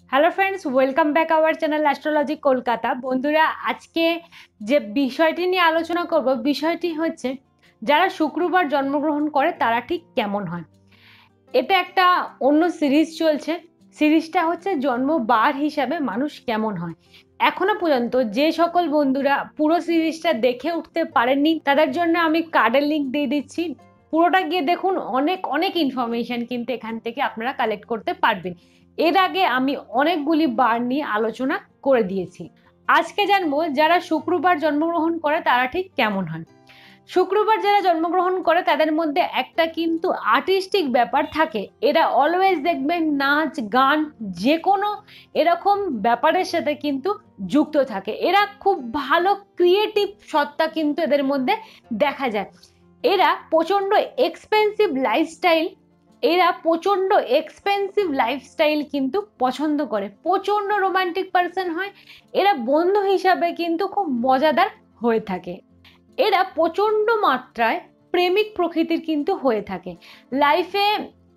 Hello friends, welcome back our channel astrology Kolkata. বন্ধুরা, আজকে যে বিষয়টি নিয়ে আলোচনা করব, বিষয়টি হচ্ছে যারা শুক্রবার জন্মগ্রহণ করে তারা ঠিক কেমন হয়। এটা একটা অন্য সিরিজ চলছে। সিরিজটা হচ্ছে জন্মবার হিসাবে মানুষ কেমন হয়। এখনো পর্যন্ত যে সকল বন্ধুরা পুরো সিরিজটা দেখে উঠতে পারেননি তাদের জন্য আমি কার্ডের লিঙ্ক দিয়ে দিচ্ছি। পুরোটা গিয়ে দেখুন, অনেক অনেক ইনফরমেশন কিন্তু এখান থেকে আপনারা কালেক্ট করতে পারবেন। এর আগে আমি অনেকগুলি বার নিয়ে আলোচনা করে দিয়েছি। আজকে জানবো যারা শুক্রবার জন্মগ্রহণ করে তারা ঠিক কেমন হয়। শুক্রবার যারা জন্মগ্রহণ করে তাদের মধ্যে একটা কিন্তু আর্টিস্টিক ব্যাপার থাকে। এরা অলওয়েজ দেখবেন নাচ গান যে কোনো এরকম ব্যাপারের সাথে কিন্তু যুক্ত থাকে। এরা খুব ভালো ক্রিয়েটিভ সত্তা কিন্তু এদের মধ্যে দেখা যায়। এরা প্রচণ্ড এক্সপেন্সিভ লাইফস্টাইল কিন্তু পছন্দ করে। প্রচণ্ড রোমান্টিক পার্সন হয়। এরা বন্ধু হিসাবে কিন্তু খুব মজাদার হয়ে থাকে। এরা প্রচণ্ড মাত্রায় প্রেমিক প্রকৃতির কিন্তু হয়ে থাকে। লাইফে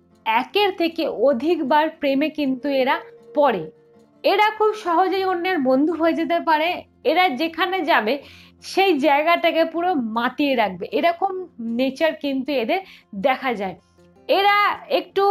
একের থেকে অধিকবার প্রেমে কিন্তু এরা পড়ে। এরা খুব সহজেই অন্যের বন্ধু হয়ে যেতে পারে। এরা যেখানে যাবে সেই জায়গাটাকে পুরো মাতিয়ে রাখবে, এরকম নেচার কিন্তু এদের দেখা যায়। এরা একটু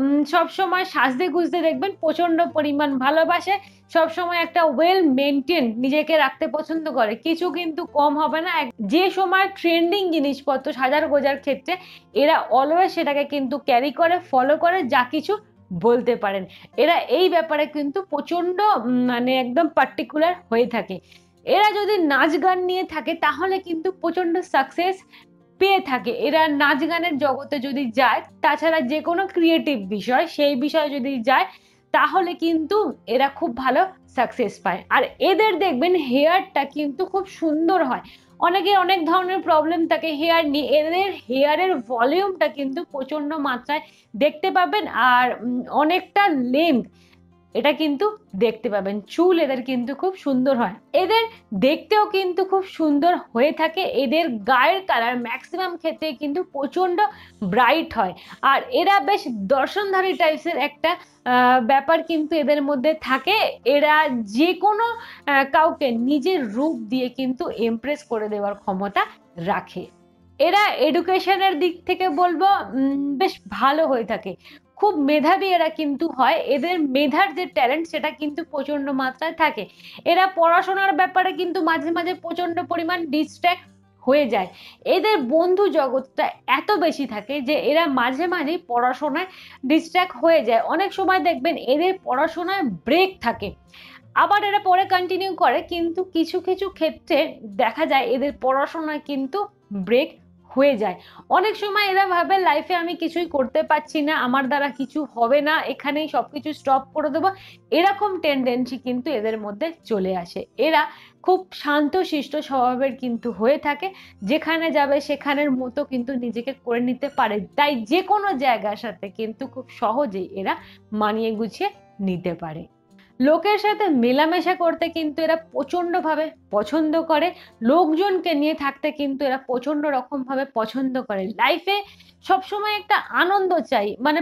সবসময় সাজতে গুজতে দেখবেন প্রচণ্ড পরিমাণ ভালোবাসে। সবসময় একটা ওয়েল মেনটেন নিজেকে রাখতে পছন্দ করে, কিছু কিন্তু কম হবে না। যে সময় ট্রেন্ডিং জিনিসপত্র সাজার গোজার ক্ষেত্রে এরা অলওয়েজ সেটাকে কিন্তু ক্যারি করে, ফলো করে, যা কিছু বলতে পারেন। এরা এই ব্যাপারে কিন্তু প্রচণ্ড মানে একদম পার্টিকুলার হয়ে থাকে। এরা যদি নাচ গান নিয়ে থাকে তাহলে কিন্তু প্রচণ্ড সাকসেস পেয়ে থাকে। এরা নাচ গানের জগতে যদি যায়, তাছাড়া যে কোনো ক্রিয়েটিভ বিষয় সেই বিষয়ে যদি যায় তাহলে কিন্তু এরা খুব ভালো সাকসেস পায়। আর এদের দেখবেন হেয়ারটা কিন্তু খুব সুন্দর হয়। অনেকের অনেক ধরনের প্রবলেম থাকে হেয়ার নিয়ে, এদের হেয়ারের ভলিউমটা কিন্তু প্রচণ্ড মাত্রায় দেখতে পাবেন। আর অনেকটা লেন্থ এটা কিন্তু দেখতে পাবেন। চুল এদের কিন্তু খুব সুন্দর হয়। এদের দেখতেও কিন্তু খুব সুন্দর হয়ে থাকে। এদের গায়ের কালার ম্যাক্সিমাম ক্ষেত্রে কিন্তু প্রচণ্ড ব্রাইট হয়। আর এরা বেশ দর্শনধারী টাইপসের একটা ব্যাপার কিন্তু এদের মধ্যে থাকে। এরা যে কোনো কাউকে নিজের রূপ দিয়ে কিন্তু ইমপ্রেস করে দেওয়ার ক্ষমতা রাখে। এরা এডুকেশনের দিক থেকে বলবো বেশ ভালো হয়ে থাকে। খুব মেধাবী এরা কিন্তু হয়। এদের মেধার যে ট্যালেন্ট সেটা কিন্তু প্রচন্ড মাত্রায় থাকে। এরা পড়াশোনার ব্যাপারে কিন্তু মাঝে মাঝে প্রচন্ড পরিমাণ ডিস্ট্র্যাক্ট হয়ে যায়। এদের বন্ধু জগৎটা এত বেশি থাকে যে এরা মাঝে মাঝে পড়াশোনায় ডিস্ট্র্যাক্ট হয়ে যায়। অনেক সময় দেখবেন এদের পড়াশোনায় ব্রেক থাকে, আবার এরা পরে কন্টিনিউ করে, কিন্তু কিছু কিছু ক্ষেত্রে দেখা যায় এদের পড়াশোনায় কিন্তু ব্রেক হয়ে যায়। অনেক সময় এরা ভাবে লাইফে আমি কিছুই করতে পারছি না, আমার দ্বারা কিছু হবে না, এখানেই সবকিছু স্টপ করে দেবো, এরকম টেন্ডেন্সি কিন্তু এদের মধ্যে চলে আসে। এরা খুব শান্তশিষ্ট স্বভাবের কিন্তু হয়ে থাকে। যেখানে যাবে সেখানের মতো কিন্তু নিজেকে করে নিতে পারে, তাই যে কোনো জায়গার সাথে কিন্তু খুব সহজেই এরা মানিয়ে গুছিয়ে নিতে পারে। লোকের সাথে মেলামেশা করতে কিন্তু এরা প্রচণ্ডভাবে পছন্দ করে। লোকজনকে নিয়ে থাকতে কিন্তু এরা প্রচণ্ড রকমভাবে পছন্দ করে। লাইফে সবসময় একটা আনন্দ চাই, মানে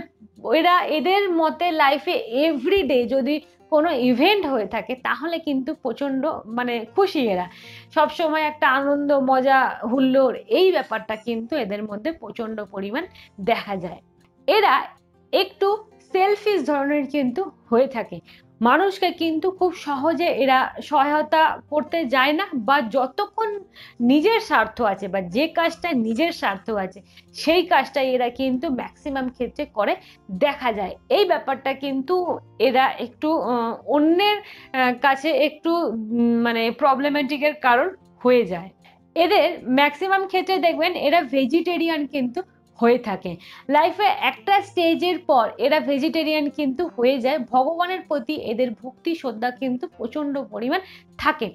এদের মতে লাইফে এভরিডে যদি কোনো ইভেন্ট হয়ে থাকে তাহলে কিন্তু প্রচণ্ড মানে খুশি। এরা সবসময় একটা আনন্দ মজা হুল্লোড় এই ব্যাপারটা কিন্তু এদের মধ্যে প্রচণ্ড পরিমাণ দেখা যায়। এরা একটু সেলফিশ ধরনের কিন্তু হয়ে থাকে। মানুষকে কিন্তু খুব সহজে এরা সহায়তা করতে যায় না, বা যতক্ষণ নিজের স্বার্থ আছে বা যে কাজটা নিজের স্বার্থ আছে সেই কাজটাই এরা কিন্তু ম্যাক্সিমাম ক্ষেত্রে করে দেখা যায়। এই ব্যাপারটা কিন্তু এরা একটু অন্যের কাছে একটু মানে প্রবলেমেটিকের কারণ হয়ে যায়। এদের ম্যাক্সিমাম ক্ষেত্রে দেখবেন এরা ভেজিটেরিয়ান কিন্তু হয়ে থাকে। লাইফে একটা স্টেজের পর এরা ভেজিটেরিয়ান কিন্তু হয়ে যায়। ভগবানের প্রতি এদের ভক্তি শ্রদ্ধা কিন্তু প্রচণ্ড পরিমাণ থাকে।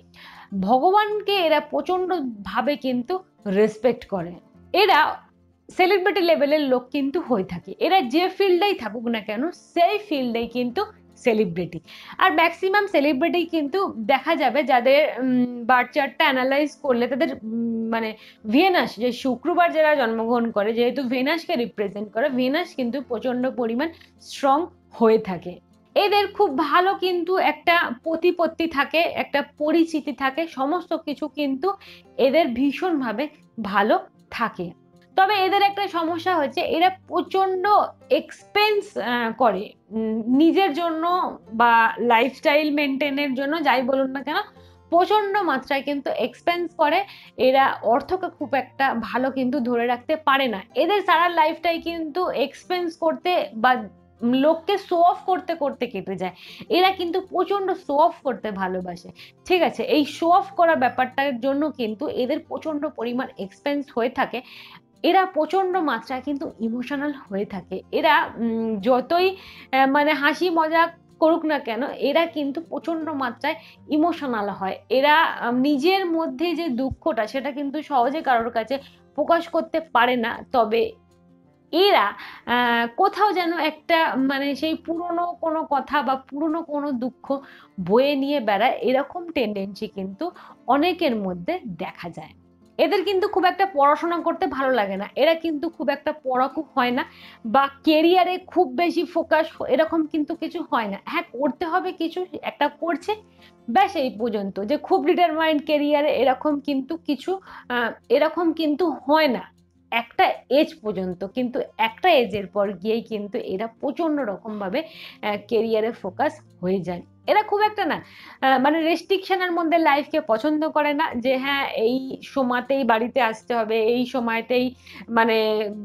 ভগবানকে এরা প্রচণ্ড ভাবে কিন্তু রেসপেক্ট করে। এরা সেলিব্রিটি লেভেলের লোক কিন্তু হয়ে থাকে। এরা যে ফিল্ডেই থাকুক না কেন সেই ফিল্ডেই কিন্তু সেলিব্রিটি। আর ম্যাক্সিমাম সেলিব্রিটি কিন্তু দেখা যাবে যাদের বার্থ চার্টটা অ্যানালাইজ করলে তাদের মানে ভেনাস, যে শুক্রবার যারা জন্মগ্রহণ করে, যেহেতু ভেনাসকে রিপ্রেজেন্ট করে, ভেনাস কিন্তু প্রচন্ড পরিমাণ স্ট্রং হয়ে থাকে। এদের খুব ভালো কিন্তু একটা প্রতিপত্তি থাকে, একটা পরিচিতি থাকে, সমস্ত কিছু কিন্তু এদের ভীষণভাবে ভালো থাকে। তবে এদের একটা সমস্যা হচ্ছে এরা প্রচন্ড এক্সপেন্স করে নিজের জন্য বা লাইফস্টাইল মেনটেনের জন্য, যাই বলুন না কেন প্রচন্ড মাত্রায় কিন্তু এক্সপেন্স করে। এরা অর্থকে খুব একটা ভালো কিন্তু ধরে রাখতে পারে না। এদের সারা লাইফটাই কিন্তু এক্সপেন্স করতে বা লোককে শো অফ করতে করতে কেটে যায়। এরা কিন্তু প্রচন্ড শো অফ করতে ভালোবাসে, ঠিক আছে? এই শো অফ করা ব্যাপারটার জন্য কিন্তু এদের প্রচন্ড পরিমাণ এক্সপেন্স হয়ে থাকে। এরা প্রচন্ড মাত্রায় কিন্তু ইমোশনাল হয়ে থাকে। এরা যতই মানে হাসি মজা করুক না কেন, এরা কিন্তু প্রচন্ড মাত্রায় ইমোশনাল হয়। এরা নিজের মধ্যে যে দুঃখটা সেটা কিন্তু সহজে কারোর কাছে প্রকাশ করতে পারে না। তবে এরা কোথাও যেন একটা মানে সেই পুরনো কোনো কথা বা পুরনো কোনো দুঃখ বয়ে নিয়ে বেড়ায়, এরকম টেন্ডেন্সি কিন্তু অনেকের মধ্যে দেখা যায়। এদের কিন্তু খুব একটা পড়াশোনা করতে ভালো লাগে না, এরা কিন্তু খুব একটা পড়াকু হয় না বা কেরিয়ারে খুব বেশি ফোকাস এরকম কিন্তু কিছু হয় না। হ্যাঁ, করতে হবে কিছু একটা করছে, ব্যাস এই পর্যন্ত। যে খুব ডিটারমাইন্ড কেরিয়ারে এরকম কিন্তু কিছু এরকম কিন্তু হয় না একটা এজ পর্যন্ত। কিন্তু একটা এজের পর গিয়েই কিন্তু এরা প্রচন্ড রকম ভাবে কেরিয়ারে ফোকাস হয়ে যায়। এরা খুব একটা না মানে রেস্ট্রিকশনের মধ্যে লাইফকে পছন্দ করে না, যে হ্যাঁ এই সময়তেই বাড়িতে আসতে হবে, এই সময়তেই মানে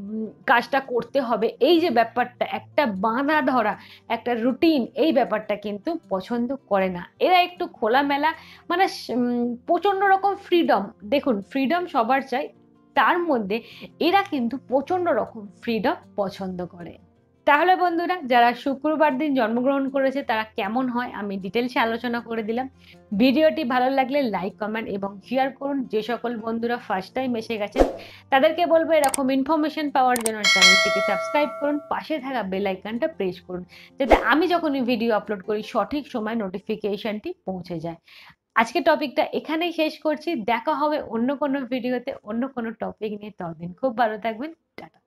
কাজটা করতে হবে, এই যে ব্যাপারটা একটা বাঁধা ধরা একটা রুটিন, এই ব্যাপারটা কিন্তু পছন্দ করে না। এরা একটু খোলামেলা মানে প্রচন্ড রকম ফ্রিডম, দেখুন ফ্রিডম সবার চাই, তার মধ্যে এরা কিন্তু প্রচন্ড রকম ফ্রিডম পছন্দ করে। তাহলে বন্ধুরা, যারা শুক্রবার দিন জন্মগ্রহণ করেছে তারা কেমন হয় আমি ডিটেলসে আলোচনা করে দিলাম। ভিডিওটি ভালো লাগলে লাইক কমেন্ট এবং শেয়ার করুন। যে সকল বন্ধুরা ফার্স্ট টাইম এসে গেছেন তাদেরকে বলবো এরকম ইনফরমেশন পাওয়ার জন্য চ্যানেলটিকে সাবস্ক্রাইব করুন, পাশে থাকা বেল আইকনটা প্রেস করুন, যাতে আমি যখনই ভিডিও আপলোড করি সঠিক সময় নোটিফিকেশনটি পৌঁছে যায়। আজকে টপিকটা এখানেই শেষ করছি, দেখা হবে অন্য কোনো ভিডিওতে অন্য কোনো টপিক নিয়ে। ততদিন খুব ভালো থাকবেন, টাটা।